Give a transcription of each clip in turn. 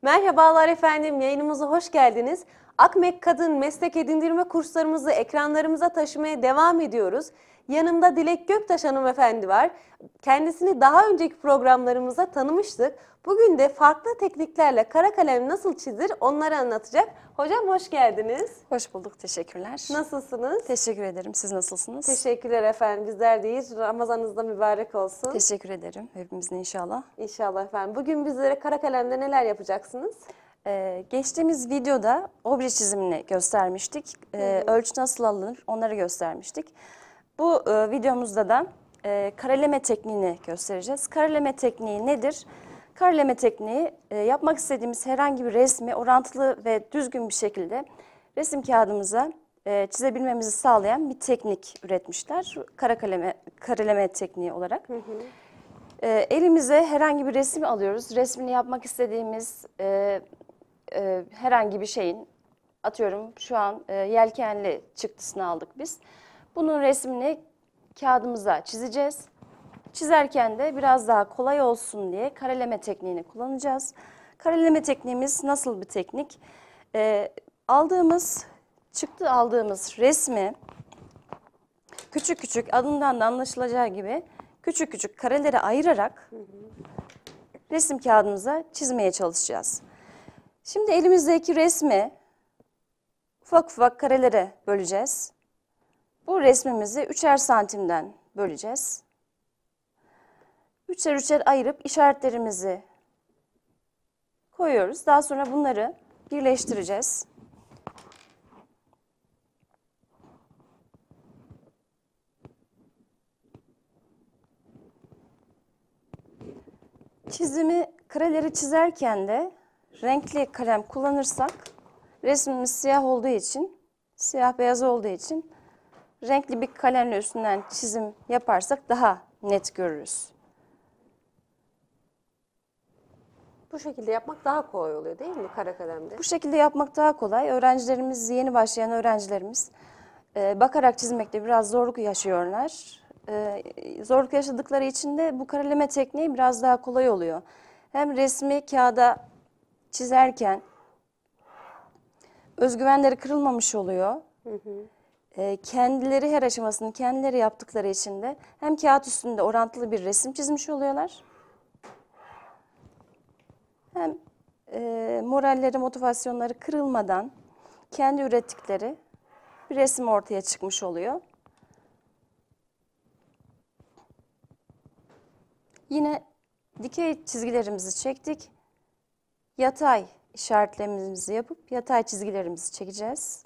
Merhabalar efendim, yayınımıza hoş geldiniz. Akmek Kadın Meslek Edindirme kurslarımızı ekranlarımıza taşımaya devam ediyoruz. Yanımda Dilek Göktaş hanımefendi var. Kendisini daha önceki programlarımızda tanımıştık. Bugün de farklı tekniklerle kara kalem nasıl çizilir onları anlatacak. Hocam hoş geldiniz. Hoş bulduk, teşekkürler. Nasılsınız? Teşekkür ederim. Siz nasılsınız? Teşekkürler efendim, bizler deyiz. Ramazanınız da mübarek olsun. Teşekkür ederim. Hepimizin inşallah. İnşallah efendim. Bugün bizlere kara kalemde neler yapacaksınız? Geçtiğimiz videoda obje çizimini göstermiştik. Ölçü nasıl alınır onları göstermiştik. Bu videomuzda da kareleme tekniğini göstereceğiz. Kareleme tekniği nedir? Kareleme tekniği yapmak istediğimiz herhangi bir resmi orantılı ve düzgün bir şekilde resim kağıdımıza çizebilmemizi sağlayan bir teknik üretmişler. Kareleme tekniği olarak. Elimize herhangi bir resim alıyoruz. Resmini yapmak istediğimiz herhangi bir şeyin, atıyorum şu an yelkenli çıktısını aldık biz. Bunun resmini kağıdımıza çizeceğiz. Çizerken de biraz daha kolay olsun diye kareleme tekniğini kullanacağız. Kareleme tekniğimiz nasıl bir teknik? Çıktı aldığımız resmi küçük küçük, adından da anlaşılacağı gibi küçük küçük karelere ayırarak resim kağıdımıza çizmeye çalışacağız. Şimdi elimizdeki resmi ufak ufak karelere böleceğiz. Bu resmimizi 3'er santimden böleceğiz. 3'er 3'er ayırıp işaretlerimizi koyuyoruz. Daha sonra bunları birleştireceğiz. Kareleri çizerken de renkli kalem kullanırsak resmimiz siyah olduğu için, siyah beyaz olduğu için renkli bir kalemle üstünden çizim yaparsak daha net görürüz. Bu şekilde yapmak daha kolay oluyor değil mi kara kalemde? Bu şekilde yapmak daha kolay. Öğrencilerimiz, yeni başlayan öğrencilerimiz bakarak çizmekte biraz zorluk yaşıyorlar. Zorluk yaşadıkları için de bu kareleme tekniği biraz daha kolay oluyor. Hem resmi kağıda çizerken özgüvenleri kırılmamış oluyor. Kendileri her aşamasını kendileri yaptıkları için de hem kağıt üstünde orantılı bir resim çizmiş oluyorlar. Hem moralleri, motivasyonları kırılmadan kendi ürettikleri bir resim ortaya çıkmış oluyor. Yine dikey çizgilerimizi çektik. Yatay işaretlerimizi yapıp yatay çizgilerimizi çekeceğiz.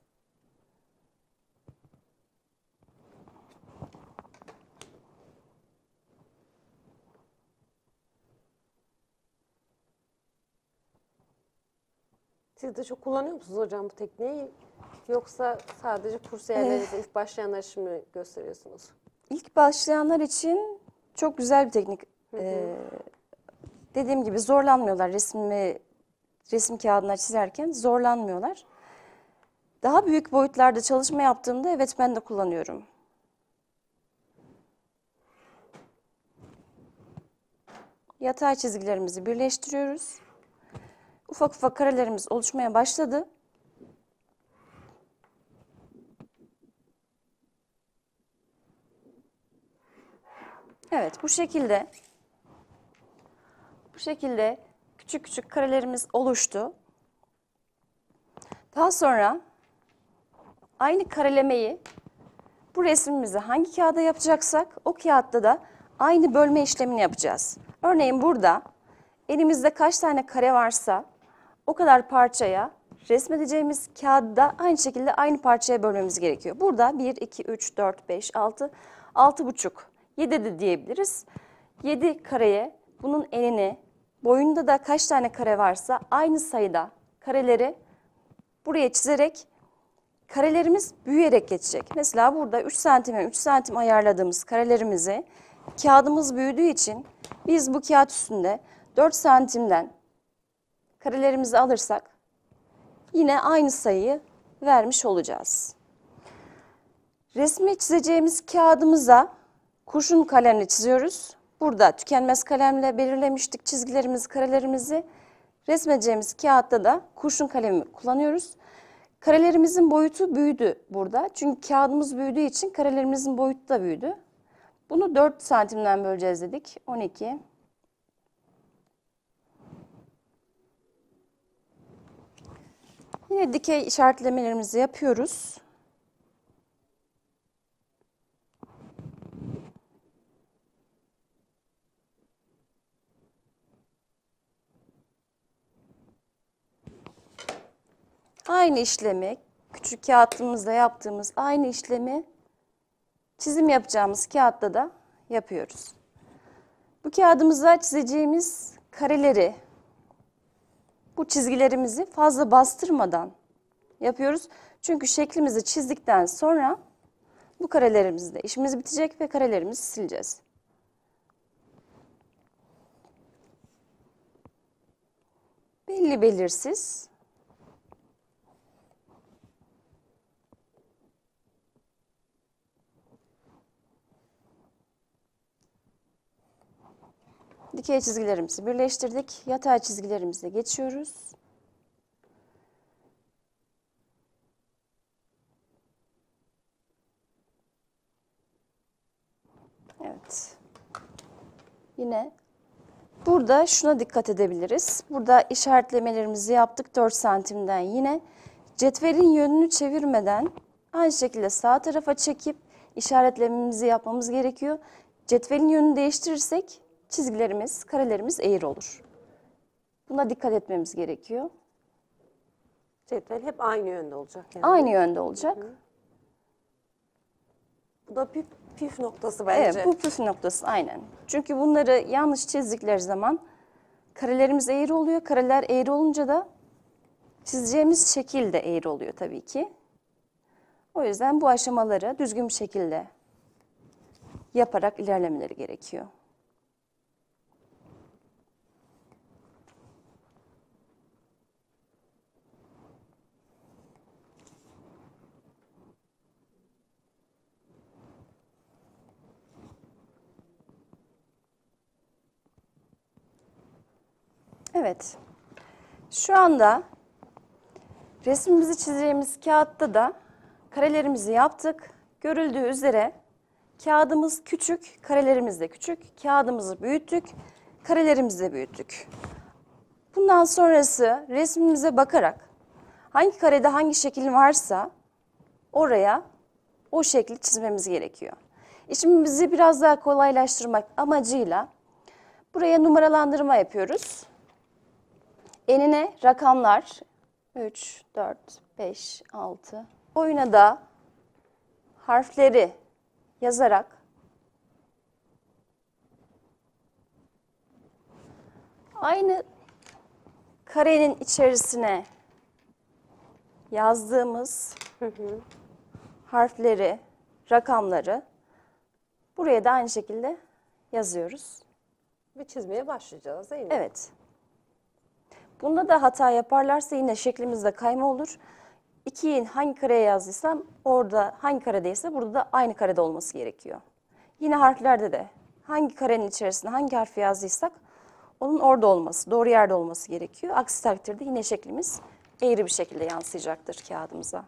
Siz de çok kullanıyor musunuz hocam bu tekniği? Yoksa sadece kursiyerlerinize ilk başlayanlar için mi gösteriyorsunuz? İlk başlayanlar için çok güzel bir teknik. Dediğim gibi zorlanmıyorlar resim kağıdına çizerken zorlanmıyorlar. Daha büyük boyutlarda çalışma yaptığımda evet ben de kullanıyorum. Yatay çizgilerimizi birleştiriyoruz. Ufak ufak karelerimiz oluşmaya başladı. Evet, bu şekilde küçük küçük karelerimiz oluştu. Daha sonra aynı karelemeyi bu resmimizi hangi kağıda yapacaksak o kağıtta da aynı bölme işlemini yapacağız. Örneğin burada elimizde kaç tane kare varsa o kadar parçaya resmedeceğimiz kağıdı da aynı şekilde aynı parçaya bölmemiz gerekiyor. Burada 1, 2, 3, 4, 5, 6, 6,5, 7 de diyebiliriz. 7 kareye bunun enini, boyunda da kaç tane kare varsa aynı sayıda kareleri buraya çizerek karelerimiz büyüyerek geçecek. Mesela burada 3 santime 3 santim ayarladığımız karelerimizi kağıdımız büyüdüğü için biz bu kağıt üstünde 4 santimden karelerimizi alırsak yine aynı sayıyı vermiş olacağız. Resmi çizeceğimiz kağıdımıza kurşun kalemle çiziyoruz. Burada tükenmez kalemle belirlemiştik çizgilerimizi, karelerimizi. Resmedeceğimiz kağıtta da kurşun kalemi kullanıyoruz. Karelerimizin boyutu büyüdü burada. Çünkü kağıdımız büyüdüğü için karelerimizin boyutu da büyüdü. Bunu 4 santimden böleceğiz dedik. 12. Yine dikey işaretlemelerimizi yapıyoruz. Aynı işlemi, küçük kağıtımızda yaptığımız aynı işlemi çizim yapacağımız kağıtta da yapıyoruz. Bu kağıdımıza çizeceğimiz kareleri, bu çizgilerimizi fazla bastırmadan yapıyoruz. Çünkü şeklimizi çizdikten sonra bu karelerimizde işimiz bitecek ve karelerimizi sileceğiz. Belli belirsiz. Dikey çizgilerimizi birleştirdik. Yatay çizgilerimize geçiyoruz. Evet. Yine burada şuna dikkat edebiliriz. Burada işaretlemelerimizi yaptık 4 santimden yine. Cetvelin yönünü çevirmeden aynı şekilde sağ tarafa çekip işaretlememizi yapmamız gerekiyor. Cetvelin yönünü değiştirirsek çizgilerimiz, karelerimiz eğri olur. Buna dikkat etmemiz gerekiyor. Cetvel hep aynı yönde olacak yani. Aynı yönde olacak. Bu da bir püf noktası bence. Evet, bu püf noktası aynen. Çünkü bunları yanlış çizdikleri zaman karelerimiz eğri oluyor. Kareler eğri olunca da çizeceğimiz şekil de eğri oluyor tabii ki. O yüzden bu aşamaları düzgün bir şekilde yaparak ilerlemeleri gerekiyor. Evet. Şu anda resmimizi çizeceğimiz kağıtta da karelerimizi yaptık. Görüldüğü üzere kağıdımız küçük, karelerimiz de küçük. Kağıdımızı büyüttük, karelerimizi de büyüttük. Bundan sonrası resmimize bakarak hangi karede hangi şekil varsa oraya o şekli çizmemiz gerekiyor. İşimizi biraz daha kolaylaştırmak amacıyla buraya numaralandırma yapıyoruz. Enine rakamlar 3, 4, 5, 6. Boyuna da harfleri yazarak aynı karenin içerisine yazdığımız harfleri, rakamları buraya da aynı şekilde yazıyoruz. Ve çizmeye başlayacağız değil mi? Evet. Bunda da hata yaparlarsa yine şeklimizde kayma olur. 2'yi hangi kareye yazdıysam orada hangi karedeyse burada da aynı karede olması gerekiyor. Yine harflerde de hangi karenin içerisine hangi harfi yazdıysak onun orada olması, doğru yerde olması gerekiyor. Aksi takdirde yine şeklimiz eğri bir şekilde yansıyacaktır kağıdımıza.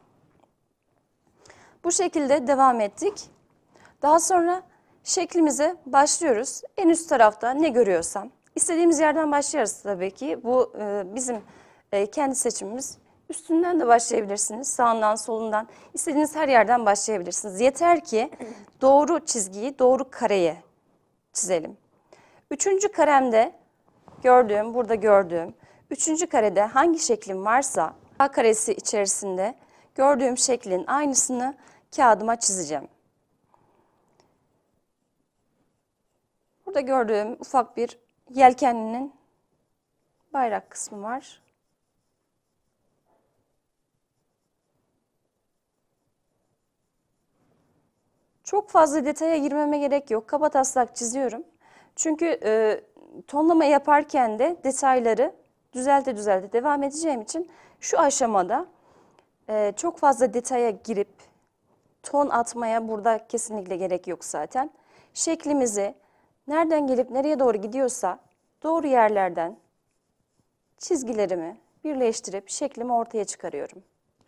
Bu şekilde devam ettik. Daha sonra şeklimize başlıyoruz. En üst tarafta ne görüyorsam, istediğimiz yerden başlarız tabii ki. Bu bizim kendi seçimimiz. Üstünden de başlayabilirsiniz, sağından, solundan. İstediğiniz her yerden başlayabilirsiniz. Yeter ki doğru çizgiyi, doğru kareye çizelim. 3. karemde burada gördüğüm, 3. karede hangi şeklim varsa A karesi içerisinde gördüğüm şeklin aynısını kağıdıma çizeceğim. Burada gördüğüm ufak bir yelkenlinin bayrak kısmı var. Çok fazla detaya girmeme gerek yok. Kabataslak çiziyorum. Çünkü tonlama yaparken de detayları düzelte devam edeceğim için şu aşamada çok fazla detaya girip ton atmaya burada kesinlikle gerek yok zaten. Şeklimizi nereden gelip nereye doğru gidiyorsa doğru yerlerden çizgilerimi birleştirip şeklimi ortaya çıkarıyorum.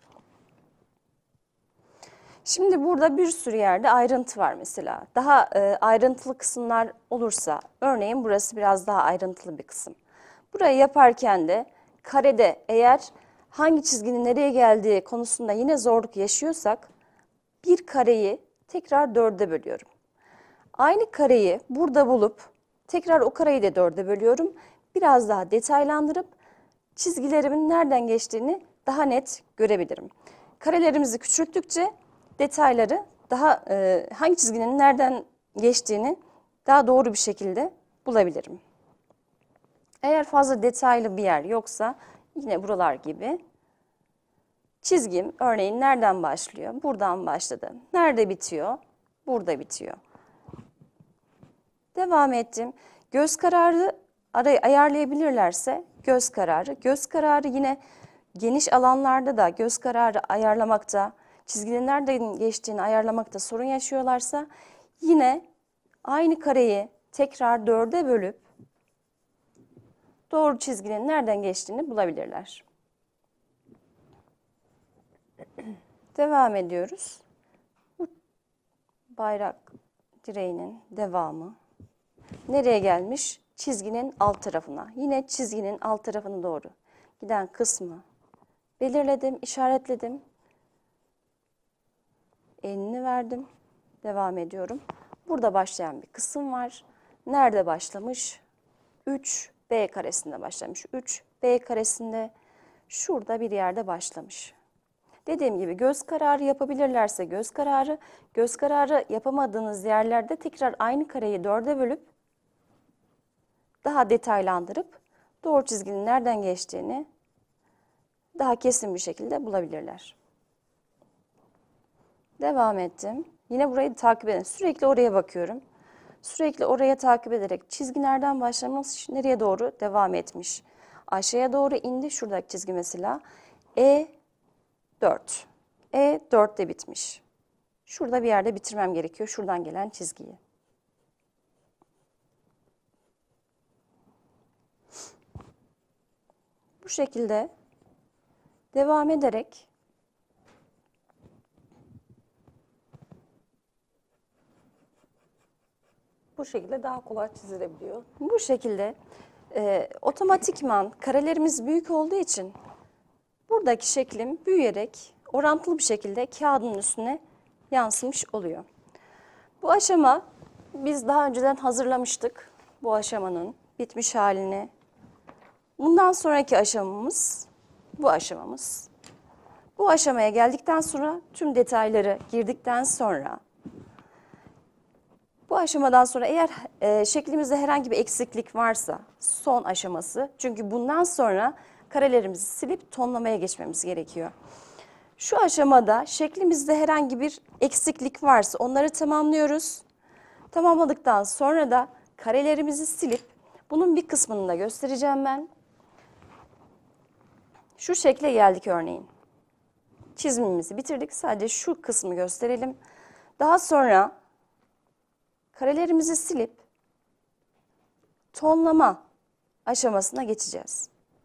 Şimdi burada bir sürü yerde ayrıntı var mesela. Daha ayrıntılı kısımlar olursa, örneğin burası biraz daha ayrıntılı bir kısım. Burayı yaparken de karede eğer hangi çizginin nereye geldiği konusunda yine zorluk yaşıyorsak, bir kareyi tekrar dörde bölüyorum. Aynı kareyi burada bulup tekrar o kareyi de dörde bölüyorum. Biraz daha detaylandırıp çizgilerimin nereden geçtiğini daha net görebilirim. Karelerimizi küçülttükçe detayları daha hangi çizginin nereden geçtiğini daha doğru bir şekilde bulabilirim. Eğer fazla detaylı bir yer yoksa yine buralar gibi çizgim örneğin nereden başlıyor? Buradan başladı. Nerede bitiyor? Burada bitiyor. Devam ettim. Göz kararı ayarlayabilirlerse göz kararı. Göz kararı yine geniş alanlarda da göz kararı ayarlamakta, çizginin nereden geçtiğini ayarlamakta sorun yaşıyorlarsa yine aynı kareyi tekrar dörde bölüp doğru çizginin nereden geçtiğini bulabilirler. Devam ediyoruz. Bu bayrak direğinin devamı. Nereye gelmiş? Çizginin alt tarafına. Yine çizginin alt tarafına doğru giden kısmı belirledim, işaretledim. Elini verdim. Devam ediyorum. Burada başlayan bir kısım var. Nerede başlamış? 3B karesinde başlamış. 3B karesinde şurada bir yerde başlamış. Dediğim gibi göz kararı yapabilirlerse göz kararı yapamadığınız yerlerde tekrar aynı kareyi dörde bölüp daha detaylandırıp doğru çizginin nereden geçtiğini daha kesin bir şekilde bulabilirler. Devam ettim. Yine burayı takip edin. Sürekli oraya bakıyorum. Sürekli oraya takip ederek çizgi nereden başlamış, nereye doğru devam etmiş. Aşağıya doğru indi. Şuradaki çizgi mesela E4. E4'te bitmiş. Şurada bir yerde bitirmem gerekiyor. Şuradan gelen çizgiyi. Bu şekilde devam ederek Bu şekilde daha kolay çizilebiliyor. bu şekilde otomatikman karelerimiz büyük olduğu için buradaki şeklim büyüyerek orantılı bir şekilde kağıdın üstüne yansımış oluyor. Bu aşama biz daha önceden hazırlamıştık bu aşamanın bitmiş halini. Bundan sonraki aşamamız bu aşamamız. Bu aşamaya geldikten sonra tüm detayları girdikten sonra bu aşamadan sonra eğer şeklimizde herhangi bir eksiklik varsa son aşaması. Çünkü bundan sonra karelerimizi silip tonlamaya geçmemiz gerekiyor. Şu aşamada şeklimizde herhangi bir eksiklik varsa onları tamamlıyoruz. Tamamladıktan sonra da karelerimizi silip bunun bir kısmını da göstereceğim ben. Şu şekle geldik örneğin. Çizimimizi bitirdik. Sadece şu kısmı gösterelim. Daha sonra karelerimizi silip tonlama aşamasına geçeceğiz.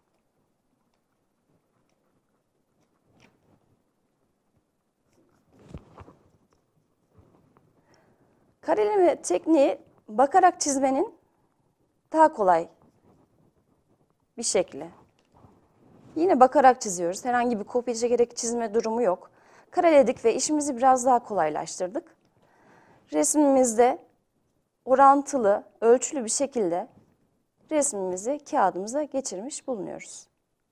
Kareleme tekniği bakarak çizmenin daha kolay bir şekli. Yine bakarak çiziyoruz. Herhangi bir kopya çekerek çizme durumu yok. Kareledik ve işimizi biraz daha kolaylaştırdık. Resmimizde orantılı, ölçülü bir şekilde resmimizi kağıdımıza geçirmiş bulunuyoruz.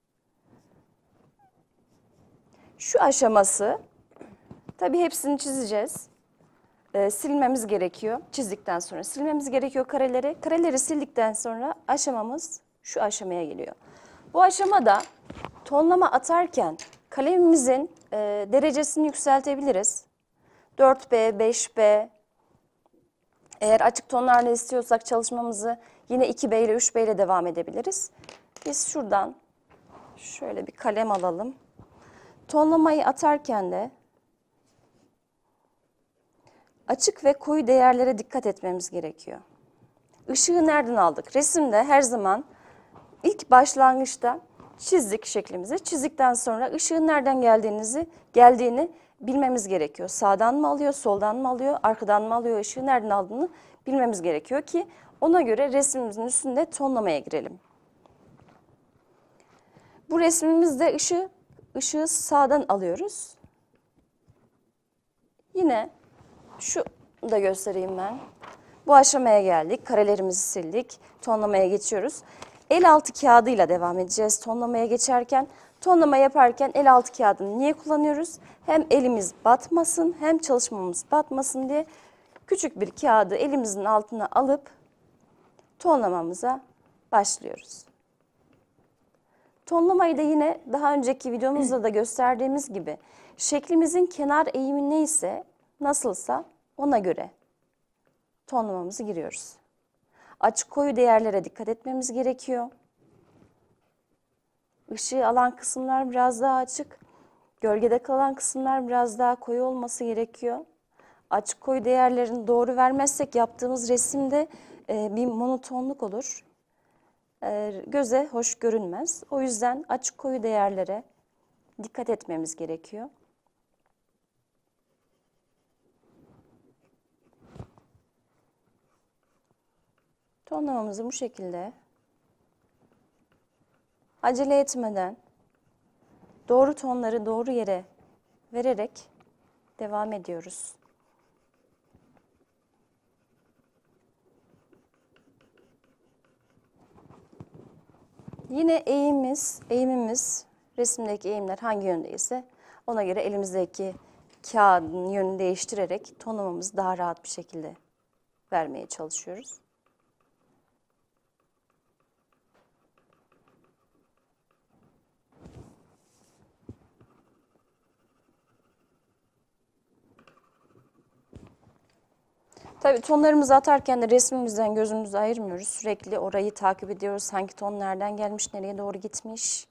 Şu aşaması, tabii hepsini çizeceğiz. Silmemiz gerekiyor. Çizdikten sonra silmemiz gerekiyor kareleri. Kareleri sildikten sonra aşamamız şu aşamaya geliyor. Bu aşamada tonlama atarken kalemimizin derecesini yükseltebiliriz. 4B, 5B. Eğer açık tonlarla istiyorsak çalışmamızı yine 2B ile 3B ile devam edebiliriz. Biz şuradan şöyle bir kalem alalım. Tonlamayı atarken de açık ve koyu değerlere dikkat etmemiz gerekiyor. Işığı nereden aldık? Resimde her zaman ilk başlangıçta çizdik şeklimizi. Çizdikten sonra ışığın nereden geldiğini bilmemiz gerekiyor. Sağdan mı alıyor, soldan mı alıyor, arkadan mı alıyor, ışığı nereden aldığını bilmemiz gerekiyor ki ona göre resmimizin üstünde tonlamaya girelim. Bu resmimizde ışığı sağdan alıyoruz. Yine şu da göstereyim ben. Bu aşamaya geldik. Karelerimizi sildik. Tonlamaya geçiyoruz. El altı kağıdıyla devam edeceğiz tonlamaya geçerken. Tonlama yaparken el altı kağıdını niye kullanıyoruz? Hem elimiz batmasın hem çalışmamız batmasın diye küçük bir kağıdı elimizin altına alıp tonlamamıza başlıyoruz. Tonlamayı da yine daha önceki videomuzda da gösterdiğimiz gibi şeklimizin kenar eğimi neyse, nasılsa ona göre tonlamamızı giriyoruz. Açık koyu değerlere dikkat etmemiz gerekiyor. Işığı alan kısımlar biraz daha açık, gölgede kalan kısımlar biraz daha koyu olması gerekiyor. Açık koyu değerlerini doğru vermezsek yaptığımız resimde bir monotonluk olur. Göze hoş görünmez. O yüzden açık koyu değerlere dikkat etmemiz gerekiyor. Tonlamamızı bu şekilde acele etmeden doğru tonları doğru yere vererek devam ediyoruz. Yine eğimimiz, resimdeki eğimler hangi yöndeyse ona göre elimizdeki kağıdın yönünü değiştirerek tonlamamızı daha rahat bir şekilde vermeye çalışıyoruz. Tabii tonlarımızı atarken de resmimizden gözümüzü ayırmıyoruz. Sürekli orayı takip ediyoruz. Hangi ton nereden gelmiş, nereye doğru gitmiş.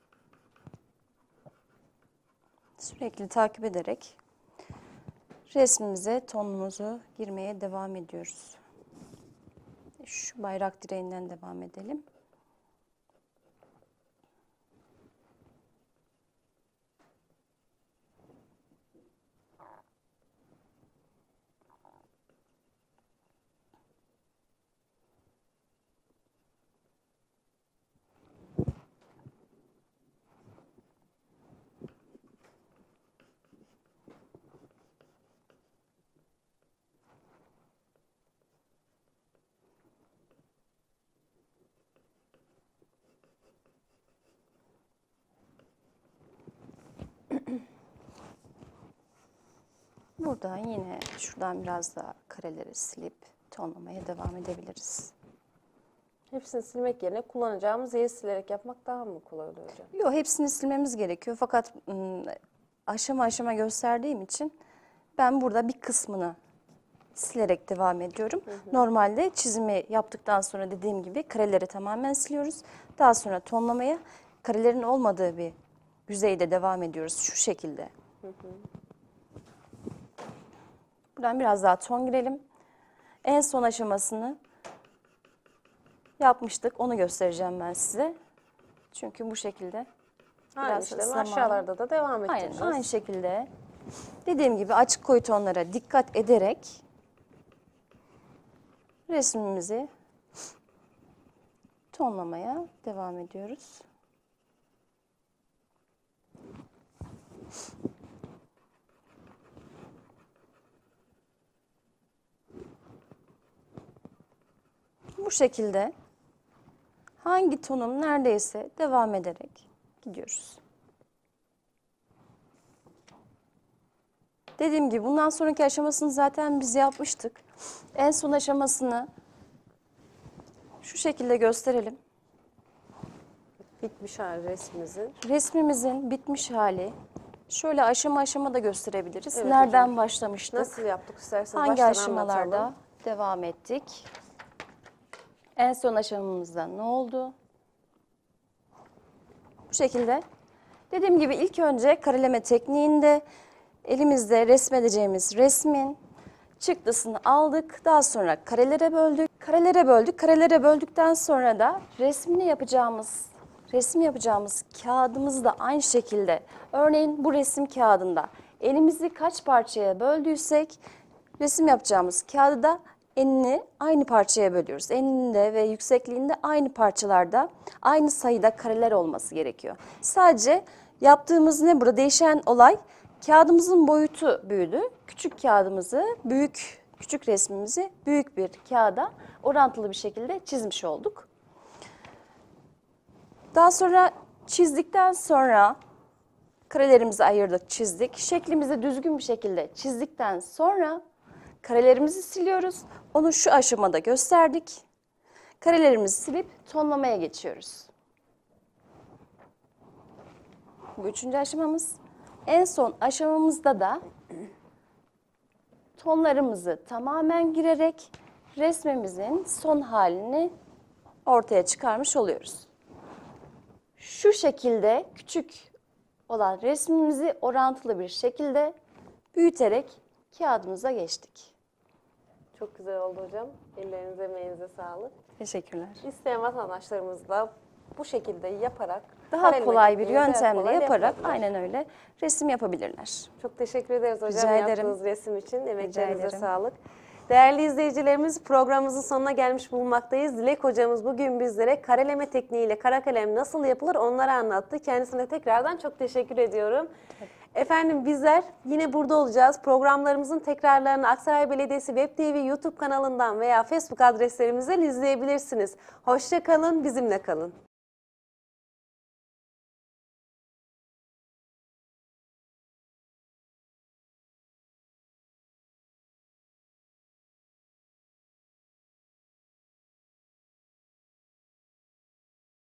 Sürekli takip ederek resmimize tonumuzu girmeye devam ediyoruz. Şu bayrak direğinden devam edelim. Buradan yine şuradan biraz daha kareleri silip tonlamaya devam edebiliriz. Hepsini silmek yerine kullanacağımız yeri silerek yapmak daha mı kolay oluyor hocam? Yok, hepsini silmemiz gerekiyor. Fakat aşama aşama gösterdiğim için ben burada bir kısmını silerek devam ediyorum. Normalde çizimi yaptıktan sonra dediğim gibi kareleri tamamen siliyoruz. Daha sonra tonlamaya karelerin olmadığı bir yüzeyde devam ediyoruz şu şekilde. Buradan biraz daha ton girelim. En son aşamasını yapmıştık. Onu göstereceğim ben size. Çünkü bu şekilde Aynı biraz işlemi zaman. aşağılarda da devam ettireceğiz. Aynı şekilde dediğim gibi açık koyu tonlara dikkat ederek resmimizi tonlamaya devam ediyoruz. Bu şekilde hangi tonum neredeyse devam ederek gidiyoruz. Dediğim gibi bundan sonraki aşamasını zaten biz yapmıştık. En son aşamasını şu şekilde gösterelim. Bitmiş hali resmimizin. Resmimizin bitmiş hali. Şöyle aşama aşama da gösterebiliriz. Evet Nereden hocam. başlamıştık? Nasıl yaptık isterseniz Hangi baştan aşamalarda anlatalım. devam ettik? En son aşamamızda ne oldu? Bu şekilde. Dediğim gibi ilk önce kareleme tekniğinde elimizde resmedeceğimiz resmin çıktısını aldık. Daha sonra karelere böldük. Karelere böldük. Karelere böldükten sonra da resmi yapacağımız kağıdımızı da aynı şekilde. Örneğin bu resim kağıdında elimizi kaç parçaya böldüysek resim yapacağımız kağıdı da enini aynı parçaya bölüyoruz. Eninde ve yüksekliğinde aynı parçalarda aynı sayıda kareler olması gerekiyor. Sadece yaptığımız ne burada değişen olay, kağıdımızın boyutu büyüdü. Küçük kağıdımızı küçük resmimizi büyük bir kağıda orantılı bir şekilde çizmiş olduk. Daha sonra çizdikten sonra karelerimizi ayırdık, çizdik. Şeklimizi düzgün bir şekilde çizdikten sonra karelerimizi siliyoruz. Onu şu aşamada gösterdik. Karelerimizi silip tonlamaya geçiyoruz. Bu üçüncü aşamamız. En son aşamamızda da tonlarımızı tamamen girerek resmimizin son halini ortaya çıkarmış oluyoruz. Şu şekilde küçük olan resmimizi orantılı bir şekilde büyüterek kağıdımıza geçtik. Çok güzel oldu hocam. Ellerinize, emeğinize sağlık. Teşekkürler. İsteyen vatandaşlarımız da bu şekilde yaparak Daha kareleme kolay bir tekniğini daha yöntemle kolay yaparak yapabilir. aynen öyle resim yapabilirler. Çok teşekkür ederiz hocam Rica ederim. yaptığınız resim için. Emeklerinize ederim. sağlık. Değerli izleyicilerimiz, programımızın sonuna gelmiş bulunmaktayız. Dilek hocamız bugün bizlere kareleme tekniğiyle kara kalem nasıl yapılır onları anlattı. Kendisine tekrardan çok teşekkür ediyorum. Efendim bizler yine burada olacağız. Programlarımızın tekrarlarını Aksaray Belediyesi Web TV YouTube kanalından veya Facebook adreslerimizden izleyebilirsiniz. Hoşça kalın, bizimle kalın.